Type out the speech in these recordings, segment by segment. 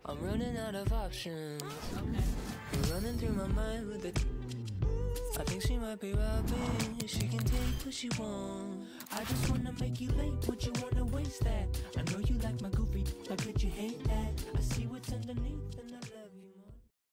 I'm running out of options. You're running through my mind with it. I think she might be robbing. She can take what she wants. I just wanna make you late. Would you wanna waste that? I know you like my goofy, but could you hate that? I see what's underneath and I love you more.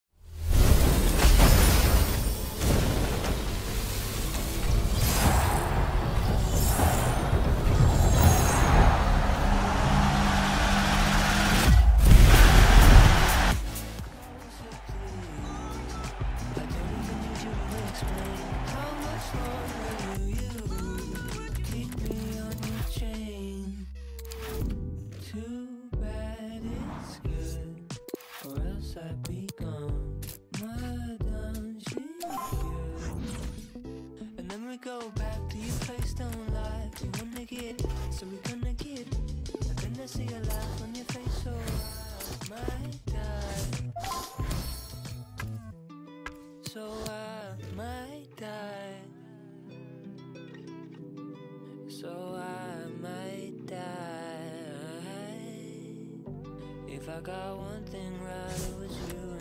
I'd be gone. Madame, she's good. And then we go back to your place, don't lie. You wanna get, so we gonna get. And then I see a laugh on your face, so I might die. So I might die. So I might die. If I got one thing right, it was you.